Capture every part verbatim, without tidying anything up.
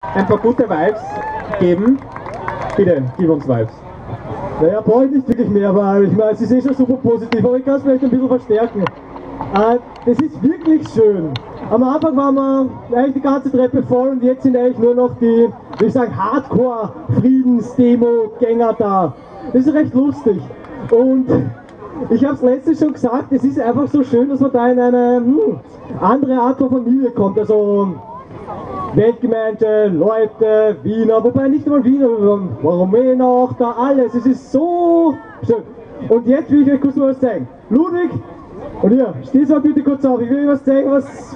ein paar gute Vibes geben. Bitte, gib uns Vibes. Naja, brauche ich nicht wirklich mehr, weil ich meine, es ist eh schon super positiv, aber ich kann es vielleicht ein bisschen verstärken. Äh, das ist wirklich schön. Am Anfang waren wir eigentlich die ganze Treppe voll und jetzt sind eigentlich nur noch die, wie ich sagen, Hardcore-Friedensdemo-Gänger da. Das ist recht lustig. Und ich habe es letztens schon gesagt, es ist einfach so schön, dass man da in eine hm, andere Art von Familie kommt. Also Weltgemeinde, Leute, Wiener, wobei nicht einmal Wiener, Rumänen auch, da alles. Es ist so schön. Und jetzt will ich euch kurz mal was zeigen. Ludwig, und ihr, stehst mal bitte kurz auf, ich will euch was zeigen, was...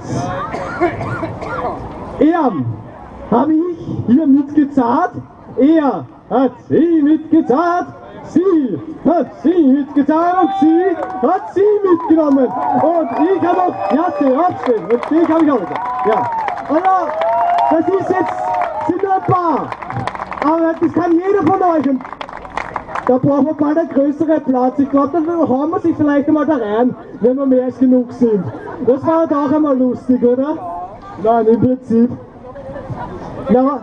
Er habe ich hier mitgezahlt, er hat sie mitgezahlt, sie hat sie mitgezahlt und sie hat sie mitgenommen. Und ich habe auch, ja, sie aufstehen, und ich habe ich auch wieder. Ja. Also, das ist jetzt, sind nur ein paar, aber das kann jeder von euch und da brauchen wir bald einen größeren Platz. Ich glaube, dann hauen wir sich vielleicht einmal da rein, wenn wir mehr als genug sind. Das war doch auch einmal lustig, oder? Nein, im Prinzip. Ja,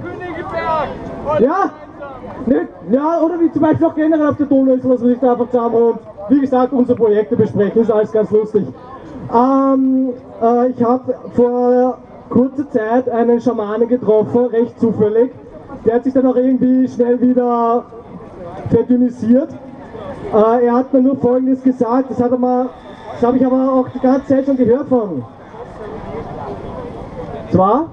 ja, nicht, ja, oder wie zum Beispiel auch generell auf der Donauinsel, dass wir sich da einfach zusammen und wie gesagt unsere Projekte besprechen, ist alles ganz lustig. Ähm, äh, ich habe vor kurzer Zeit einen Schamanen getroffen, recht zufällig. Der hat sich dann auch irgendwie schnell wieder verdünnisiert. Äh, er hat mir nur Folgendes gesagt, das, hat er mal, das habe ich aber auch die ganze Zeit schon gehört von. Zwar,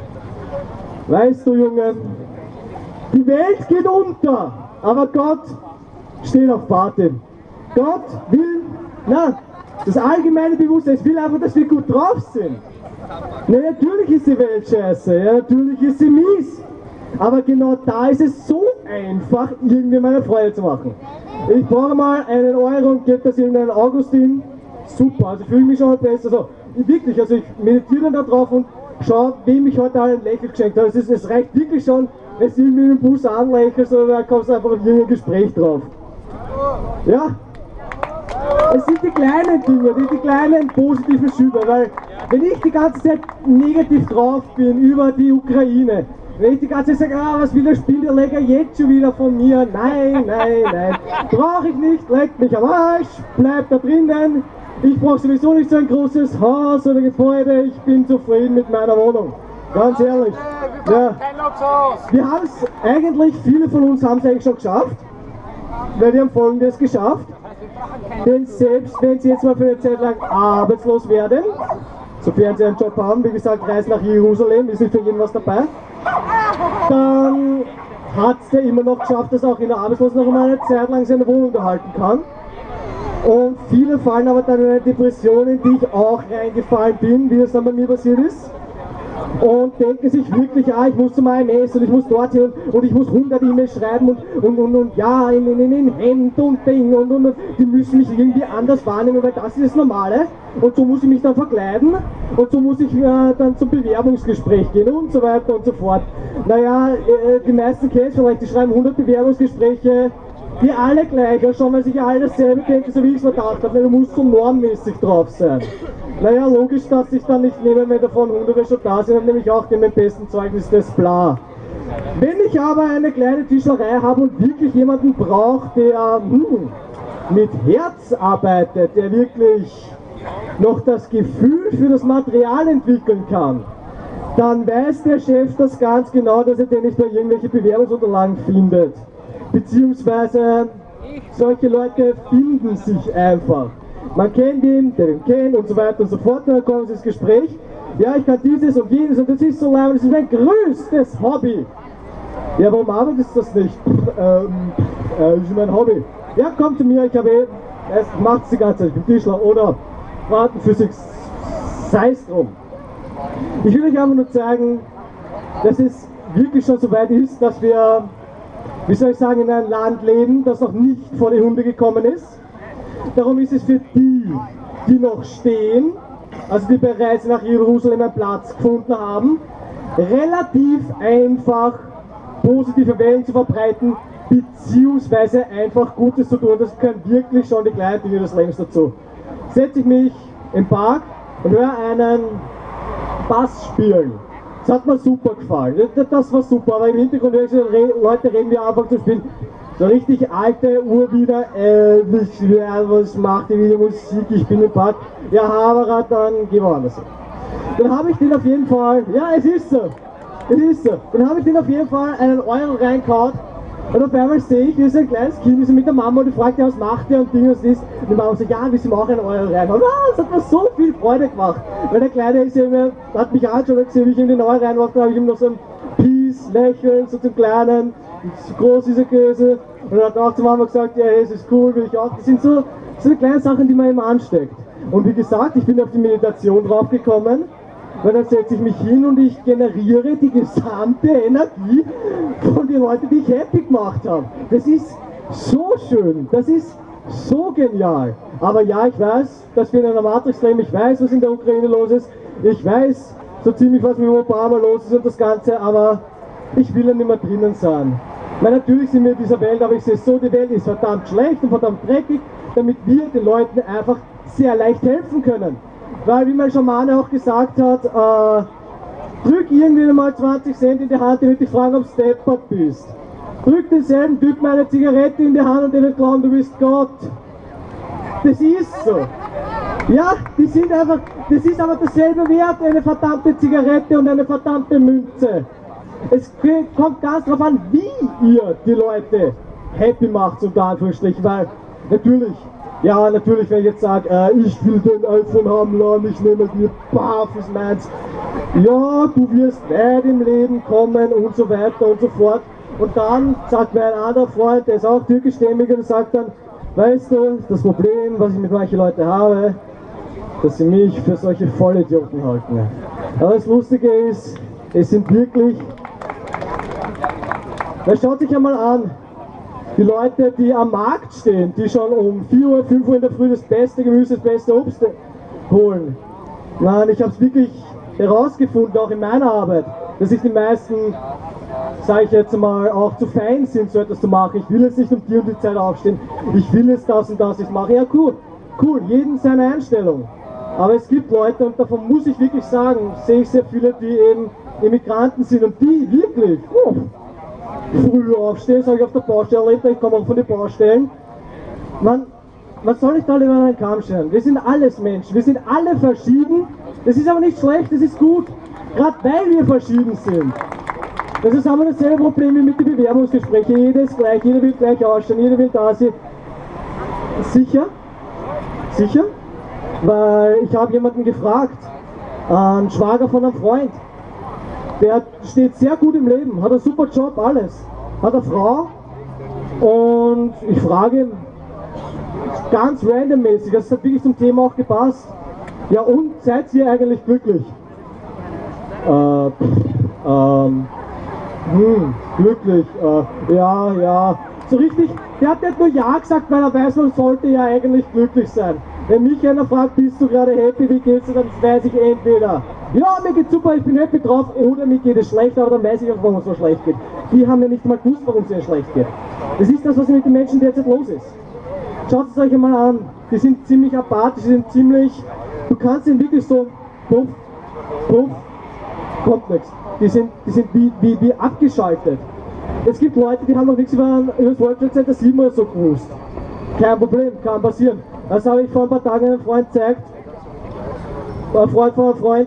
weißt du Junge, die Welt geht unter, aber Gott steht auf Party. Gott will, na, das allgemeine Bewusstsein, es will einfach, dass wir gut drauf sind. Na, natürlich ist die Welt scheiße, ja, natürlich ist sie mies. Aber genau da ist es so einfach, irgendwie meine Freude zu machen. Ich brauche mal einen Euro und gebe das irgendeinen Augustin. Super, also ich fühle mich schon mal besser. Also, wirklich, also ich meditiere dann da drauf und schaue, wem ich heute ein Lächeln geschenkt habe. Es, ist, es reicht wirklich schon, wenn du irgendwie mit dem Bus anlächelst, oder da kommst du einfach auf irgendein Gespräch drauf. Ja? Es sind die kleinen Dinge, die, die kleinen positiven Schübe, weil wenn ich die ganze Zeit negativ drauf bin über die Ukraine, wenn ich die ganze Zeit sage, ah, was will der Spielerleger jetzt schon wieder von mir? Nein, nein, nein, brauche ich nicht, leckt mich am Arsch, bleib da drinnen. Ich brauche sowieso nicht so ein großes Haus oder Gebäude, ich bin zufrieden mit meiner Wohnung. Ganz ehrlich. Ja. Wir haben es eigentlich, viele von uns haben es eigentlich schon geschafft, weil wir haben Folgendes geschafft. Denn selbst wenn sie jetzt mal für eine Zeit lang arbeitslos werden, sofern sie einen Job haben, wie gesagt, Reise nach Jerusalem, ist nicht für jeden was dabei, dann hat es der immer noch geschafft, dass auch in der Arbeitslosen noch mal eine Zeit lang seine Wohnung erhalten kann. Und viele fallen aber dann in eine Depression, in die ich auch reingefallen bin, wie es dann bei mir passiert ist. Und denken sich wirklich, ah, ich muss zum A M S und ich muss dort hin und, und ich muss hundert E-Mails schreiben und, und, und, und ja, in, in, in Hemd und Ding und, und, und die müssen mich irgendwie anders wahrnehmen, weil das ist das Normale und so muss ich mich dann verkleiden und so muss ich äh, dann zum Bewerbungsgespräch gehen und so weiter und so fort. Naja, äh, die meisten kennen es vielleicht, die schreiben hundert Bewerbungsgespräche, die alle gleich ausschauen, weil sich ja alle dasselbe denken, so wie ich es verdacht habe, weil du musst so normmäßig drauf sein. Naja, logisch, dass ich dann nicht nehme, wenn davon hunderte schon da sind, dann nehme ich auch den mit besten Zeugnis des Bla. Wenn ich aber eine kleine Tischlerei habe und wirklich jemanden brauche, der hm, mit Herz arbeitet, der wirklich noch das Gefühl für das Material entwickeln kann, dann weiß der Chef das ganz genau, dass er den nicht bei irgendwelche Bewerbungsunterlagen findet. Beziehungsweise solche Leute finden sich einfach. Man kennt ihn, der ihn kennt und so weiter und so fort, und dann kommen sie ins Gespräch. Ja, ich kann dieses und jenes und das ist so lang, das ist mein größtes Hobby. Ja, warum arbeitest du das nicht? Ähm, äh, das ist mein Hobby. Ja, komm zu mir, ich habe eh, es macht die ganze Zeit, ich bin Tischler oder Quantenphysik, sei es drum. Ich will euch einfach nur zeigen, dass es wirklich schon so weit ist, dass wir, wie soll ich sagen, in einem Land leben, das noch nicht vor die Hunde gekommen ist. Darum ist es für die, die noch stehen, also die bereits nach Jerusalem einen Platz gefunden haben, relativ einfach positive Wellen zu verbreiten, beziehungsweise einfach Gutes zu tun. Das können wirklich schon die kleinen Dinge des Lebens dazu. Setze ich mich im Park und höre einen Bass spielen. Das hat mir super gefallen. Das, das war super, aber im Hintergrund höre ich so Leute reden, die anfangen zu spielen. So richtig alte Urwiener, äh, was macht die wieder Musik, ich bin im Park. Ja, Haberer, dann gehen wir anders hin. Dann habe ich den auf jeden Fall, ja, es ist so, es ist so. Dann habe ich den auf jeden Fall einen Euro reingehauen. Und auf einmal sehe ich, wie so ein kleines Kind ist mit der Mama und die fragt, ja, was macht der und Ding, was ist. Und die Mama sagt, ja, wir sind auch einen Euro rein. Und ah, das hat mir so viel Freude gemacht. Weil der Kleine ist ja immer, hat mich angeschaut und gesehen, wie ich ihm den Euro reinmache, da habe ich ihm noch so ein Peace, Lächeln, so zum Kleinen. So groß ist er gewesen. Und er hat auch zur Mama gesagt, ja, hey, es ist cool, will ich auch. Das sind so, so kleine Sachen, die man immer ansteckt. Und wie gesagt, ich bin auf die Meditation drauf gekommen. Weil dann setze ich mich hin und ich generiere die gesamte Energie von den Leuten, die ich happy gemacht habe. Das ist so schön, das ist so genial. Aber ja, ich weiß, dass wir in einer Matrix leben, ich weiß, was in der Ukraine los ist, ich weiß so ziemlich, was mit Obama los ist und das Ganze, aber ich will ja nicht mehr drinnen sein. Weil natürlich sind wir in dieser Welt, aber ich sehe so, die Welt ist verdammt schlecht und verdammt dreckig, damit wir den Leuten einfach sehr leicht helfen können. Weil, wie mein Schamane auch gesagt hat, äh, drück irgendwie mal zwanzig Cent in die Hand, der wird dich fragen, ob du deppert bist. Drück denselben Typen eine Zigarette in die Hand und der wird glauben, du bist Gott. Das ist so. Ja, die sind einfach, das ist aber dasselbe Wert, eine verdammte Zigarette und eine verdammte Münze. Es kommt ganz darauf an, wie ihr die Leute happy macht, unter Anführungsstrichen, weil natürlich, ja, natürlich, wenn ich jetzt sage, äh, ich will den iPhone haben, Lon, ich nehme dir, paf, ist meins. Ja, du wirst weit im Leben kommen und so weiter und so fort. Und dann sagt mir ein anderer Freund, der ist auch türkischstämmig und sagt dann, weißt du, das Problem, was ich mit manchen Leuten habe, dass sie mich für solche Vollidioten halten. Aber das Lustige ist, es sind wirklich, na, schaut sich einmal an, die Leute, die am Markt stehen, die schon um vier Uhr, fünf Uhr in der Früh das beste Gemüse, das beste Obst holen. Nein, ich habe es wirklich herausgefunden, auch in meiner Arbeit, dass sich die meisten, sage ich jetzt mal, auch zu fein sind, so etwas zu machen. Ich will jetzt nicht um die und die Zeit aufstehen, ich will jetzt das und das, ich mache. Ja, cool, cool, jedem seine Einstellung. Aber es gibt Leute, und davon muss ich wirklich sagen, sehe ich sehr viele, die eben Immigranten sind und die wirklich, oh, früh aufstehen, sage ich auf der Baustelle erlebt, ich komme auch von den Baustellen. Man, man soll nicht alle über einen Kamm scheren. Wir sind alles Menschen, wir sind alle verschieden. Das ist aber nicht schlecht, das ist gut. Gerade weil wir verschieden sind. Das ist aber dasselbe Problem wie mit den Bewerbungsgesprächen. Jeder ist gleich, jeder will gleich ausschauen, jeder will da sein. Sicher? Sicher? Weil ich habe jemanden gefragt, einen Schwager von einem Freund. Der steht sehr gut im Leben, hat einen super Job, alles. Hat eine Frau und ich frage ihn ganz randommäßig, das hat wirklich zum Thema auch gepasst. Ja, und seid ihr eigentlich glücklich? Äh, pff, ähm, hm, glücklich, äh, ja, ja. So richtig, der hat nicht nur Ja gesagt, weil er weiß, man sollte ja eigentlich glücklich sein. Wenn mich einer fragt, bist du gerade happy, wie geht's dir, dann weiß ich entweder, ja, mir geht's super, ich bin happy drauf, oder mir geht es schlecht, aber dann weiß ich auch, warum es so schlecht geht. Die haben ja nicht mal gewusst, warum es ihnen schlecht geht. Das ist das, was mit den Menschen derzeit los ist. Schaut es euch einmal an, die sind ziemlich apathisch, die sind ziemlich, du kannst ihnen wirklich so, puff, puff, kommt nichts. Die sind, die sind wie, wie, wie abgeschaltet. Es gibt Leute, die haben noch nichts über, über das World Trade Center sieben oder so gewusst. Kein Problem, kann passieren. Das habe ich vor ein paar Tagen einem Freund gezeigt. Ein Freund von einem Freund.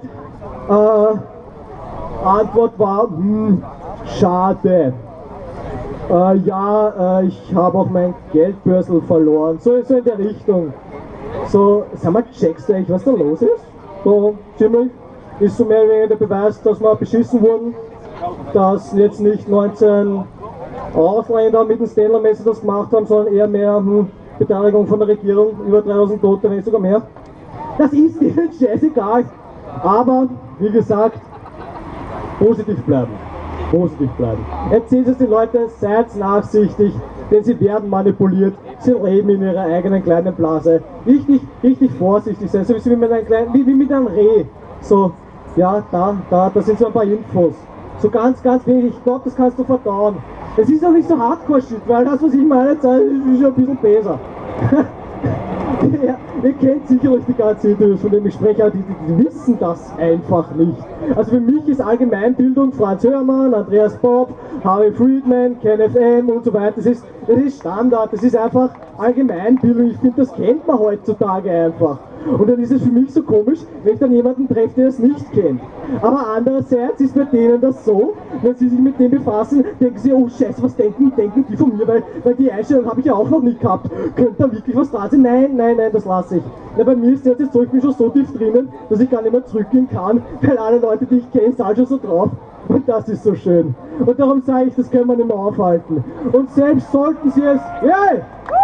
Äh, Antwort war, hm, schade. Äh, ja, äh, ich habe auch mein Geldbörsel verloren. So, so in der Richtung. So, sag mal, checkst du eigentlich, was da los ist? So, ziemlich. Ist so mehr oder weniger der Beweis, dass wir beschissen wurden. Dass jetzt nicht neunzehn Ausländer mit dem Stellar-Messer das gemacht haben, sondern eher mehr hm, Beteiligung von der Regierung, über dreitausend Tote, wenn nicht sogar mehr. Das ist ihnen scheißegal. Aber, wie gesagt, positiv bleiben. Positiv bleiben. Erzählt es den Leuten, seid nachsichtig, denn sie werden manipuliert. Sie leben in ihrer eigenen kleinen Blase. Richtig, richtig vorsichtig sein, so wie mit einem kleinen, wie, wie mit einem Reh. So, ja, da, da, da sind so ein paar Infos. So ganz, ganz wenig. Ich glaube, das kannst du verdauen. Es ist auch nicht so Hardcore-Shit, weil das, was ich meine, ist schon ein bisschen besser. ja, ihr kennt sicherlich die ganzen Interviews, von denen ich spreche, aber die, die, die wissen das einfach nicht. Also für mich ist Allgemeinbildung Franz Hörmann, Andreas Bob, Harry Friedman, Ken F M und so weiter. Das ist, das ist Standard, das ist einfach Allgemeinbildung. Ich finde, das kennt man heutzutage einfach. Und dann ist es für mich so komisch, wenn ich dann jemanden treffe, der es nicht kennt. Aber andererseits ist bei denen das so, wenn sie sich mit dem befassen, denken sie, oh Scheiße, was denken, denken die von mir, weil, weil die Einstellung habe ich ja auch noch nicht gehabt. Könnte da wirklich was dran sein? Nein, nein, nein, das lasse ich. Ja, bei mir ist das jetzt so, ich bin schon so tief drinnen, dass ich gar nicht mehr zurückgehen kann, weil alle Leute, die ich kenne, sind schon so drauf. Und das ist so schön. Und darum sage ich, das können wir nicht mehr aufhalten. Und selbst sollten sie es... Yeah!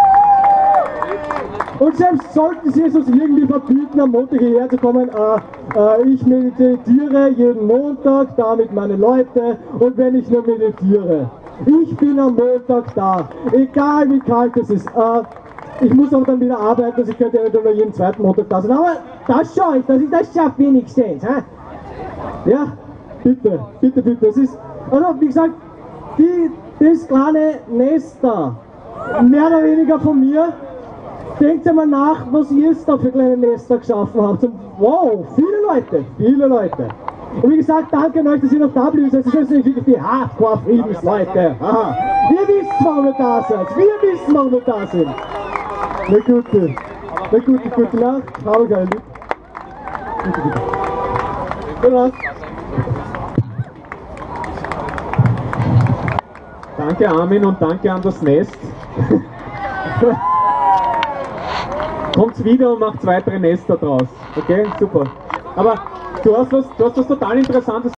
Und selbst sollten sie es uns irgendwie verbieten, am Montag hierher zu kommen, äh, äh, ich meditiere jeden Montag da mit meinen Leuten und wenn ich nur meditiere. Ich bin am Montag da, egal wie kalt es ist. Äh, ich muss aber dann wieder arbeiten, also ich könnte ja nur jeden zweiten Montag da sein. Aber das schaue ich, dass ich das schaffe wenigstens. Hä? Ja, bitte, bitte, bitte. Das ist, also wie gesagt, die, das kleine Nest da, mehr oder weniger von mir. Denkt einmal nach, was ihr da für kleine Nester geschaffen habt. Und wow, viele Leute, viele Leute. Und wie gesagt, danke an euch, dass ihr noch da bleibt. Das sind wirklich die Hardcore-Friedensleute. Aha. Wir wissen, warum wir da sind. Wir wissen, warum wir da sind. Eine gute, eine gute, gute Nacht. Habe ich lieb. Bitte, bitte. Gute Nacht. Danke Armin und danke an das Nest. Kommt wieder und macht weitere Nester draus. Okay, super. Aber du hast was, du hast was total Interessantes